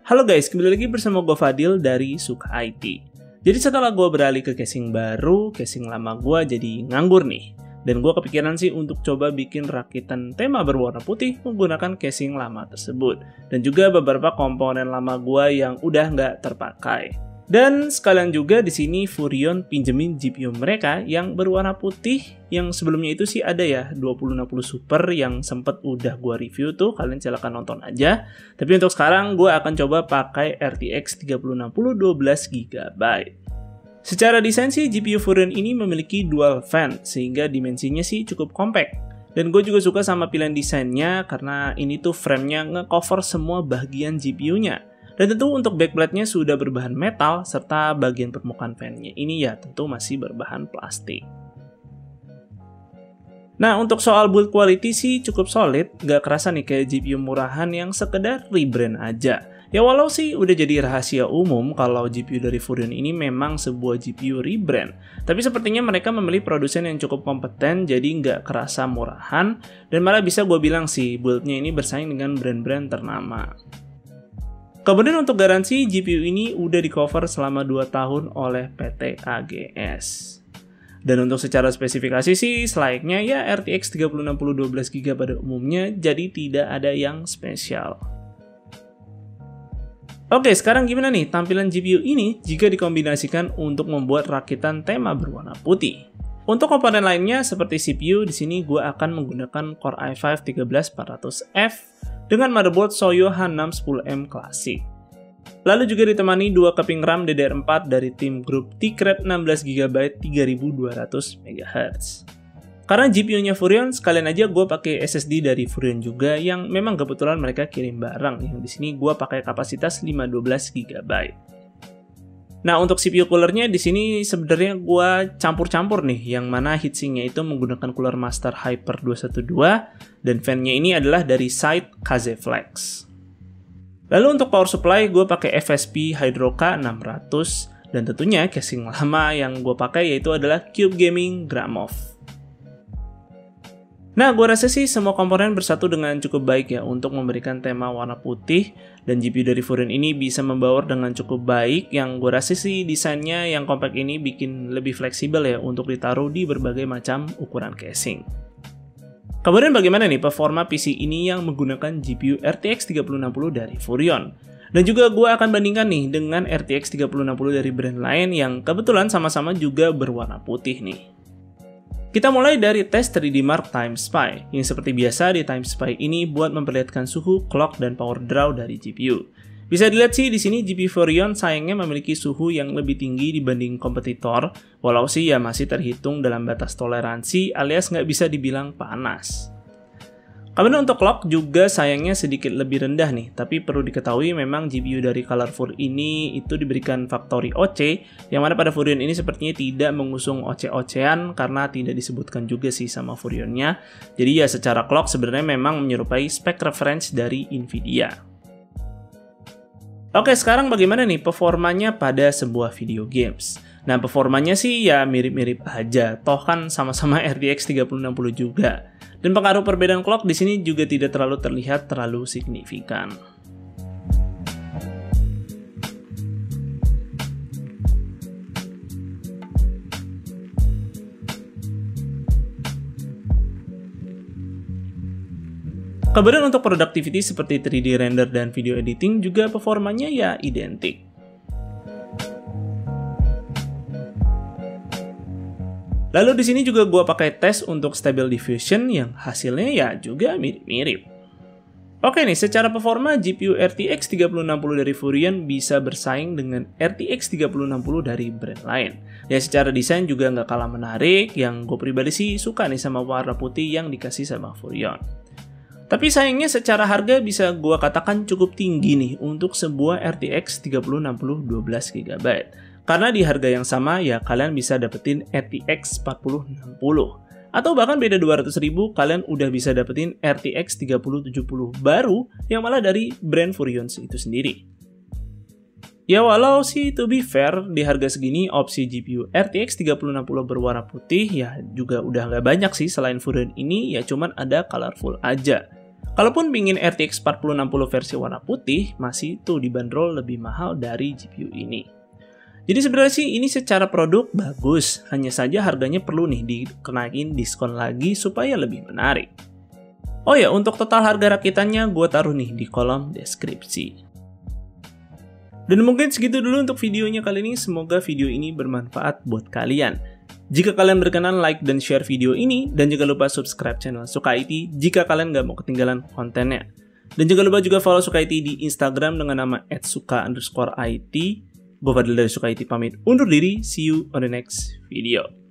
Halo guys, kembali lagi bersama gue Fadil dari Suka IT. Jadi setelah gue beralih ke casing baru, casing lama gue jadi nganggur nih. Dan gue kepikiran sih untuk coba bikin rakitan tema berwarna putih menggunakan casing lama tersebut. Dan juga beberapa komponen lama gue yang udah nggak terpakai. Dan sekalian juga di sini Furrion pinjemin GPU mereka yang berwarna putih, yang sebelumnya itu sih ada ya 2060 Super yang sempet udah gua review tuh, kalian silahkan nonton aja. Tapi untuk sekarang gua akan coba pakai RTX 3060 12GB. Secara desain sih GPU Furrion ini memiliki dual fan sehingga dimensinya sih cukup compact. Dan gue juga suka sama pilihan desainnya karena ini tuh framenya nge-cover semua bagian GPU-nya. Dan tentu untuk backplate-nya sudah berbahan metal, serta bagian permukaan fan-nya ini ya tentu masih berbahan plastik. Nah, untuk soal build quality sih cukup solid, gak kerasa nih kayak GPU murahan yang sekedar rebrand aja. Ya walau sih udah jadi rahasia umum kalau GPU dari Furrion ini memang sebuah GPU rebrand. Tapi sepertinya mereka memilih produsen yang cukup kompeten, jadi nggak kerasa murahan, dan malah bisa gue bilang sih build-nya ini bersaing dengan brand-brand ternama. Kemudian untuk garansi, GPU ini udah di cover selama 2 tahun oleh PT AGS. Dan untuk secara spesifikasi sih, selayaknya ya RTX 3060 12GB pada umumnya, jadi tidak ada yang spesial. Oke, sekarang gimana nih tampilan GPU ini jika dikombinasikan untuk membuat rakitan tema berwarna putih? Untuk komponen lainnya seperti CPU, di sini gue akan menggunakan Core i5 13400F dengan motherboard Soyo H610M Classic. Lalu juga ditemani 2 keping RAM DDR4 dari tim grup T-Cred 16GB 3200MHz. Karena GPU-nya Furrion, sekalian aja gue pakai SSD dari Furrion juga yang memang kebetulan mereka kirim barang. Yang di sini gue pakai kapasitas 512GB. Nah, untuk CPU coolernya di sini sebenarnya gue campur-campur nih, yang mana heatsinknya itu menggunakan cooler Master Hyper 212 dan fan-nya ini adalah dari side Kazeflex. Lalu untuk power supply gue pakai FSP Hydroka 600 dan tentunya casing lama yang gue pakai yaitu adalah Cube Gaming Gramov. Nah, gue rasa sih semua komponen bersatu dengan cukup baik ya untuk memberikan tema warna putih, dan GPU dari Furrion ini bisa membaur dengan cukup baik, yang gue rasa sih desainnya yang compact ini bikin lebih fleksibel ya untuk ditaruh di berbagai macam ukuran casing. Kemudian bagaimana nih performa PC ini yang menggunakan GPU RTX 3060 dari Furrion? Dan juga gue akan bandingkan nih dengan RTX 3060 dari brand lain yang kebetulan sama-sama juga berwarna putih nih. Kita mulai dari tes 3D Mark Time Spy, yang seperti biasa di Time Spy ini buat memperlihatkan suhu, clock, dan power draw dari GPU. Bisa dilihat sih di sini GPU Furrion sayangnya memiliki suhu yang lebih tinggi dibanding kompetitor, walau sih ya masih terhitung dalam batas toleransi alias nggak bisa dibilang panas. Kemudian untuk clock juga sayangnya sedikit lebih rendah nih, tapi perlu diketahui memang GPU dari Colorful ini itu diberikan factory OC, yang mana pada Furrion ini sepertinya tidak mengusung OC-OC-an karena tidak disebutkan juga sih sama Furrionnya. Jadi ya secara clock sebenarnya memang menyerupai spek reference dari Nvidia. Oke, sekarang bagaimana nih performanya pada sebuah video games? Nah, performanya sih ya mirip-mirip aja, toh kan sama-sama RTX 3060 juga. Dan pengaruh perbedaan clock di sini juga tidak terlalu terlihat terlalu signifikan. Kemudian untuk productivity seperti 3D render dan video editing juga performanya ya identik. Lalu di sini juga gue pakai tes untuk Stable Diffusion yang hasilnya ya juga mirip-mirip. Oke nih, secara performa GPU RTX 3060 dari Furrion bisa bersaing dengan RTX 3060 dari brand lain. Ya secara desain juga nggak kalah menarik, yang gue pribadi sih suka nih sama warna putih yang dikasih sama Furrion. Tapi sayangnya secara harga bisa gue katakan cukup tinggi nih untuk sebuah RTX 3060 12GB. Karena di harga yang sama ya kalian bisa dapetin RTX 4060. Atau bahkan beda 200.000 kalian udah bisa dapetin RTX 3070 baru yang malah dari brand Furrion itu sendiri. Ya walau sih to be fair di harga segini opsi GPU RTX 3060 berwarna putih ya juga udah nggak banyak sih selain Furrion ini, ya cuman ada Colorful aja. Kalaupun pingin RTX 4060 versi warna putih, masih tuh dibanderol lebih mahal dari GPU ini. Jadi sebenarnya sih ini secara produk bagus, hanya saja harganya perlu nih dikenain diskon lagi supaya lebih menarik. Oh ya, untuk total harga rakitannya gue taruh nih di kolom deskripsi. Dan mungkin segitu dulu untuk videonya kali ini, semoga video ini bermanfaat buat kalian. Jika kalian berkenan like dan share video ini, dan jangan lupa subscribe channel Suka IT jika kalian gak mau ketinggalan kontennya. Dan jangan lupa juga follow Suka IT di Instagram dengan nama @suka_it. Gue Fadil dari Suka IT pamit undur diri, see you on the next video.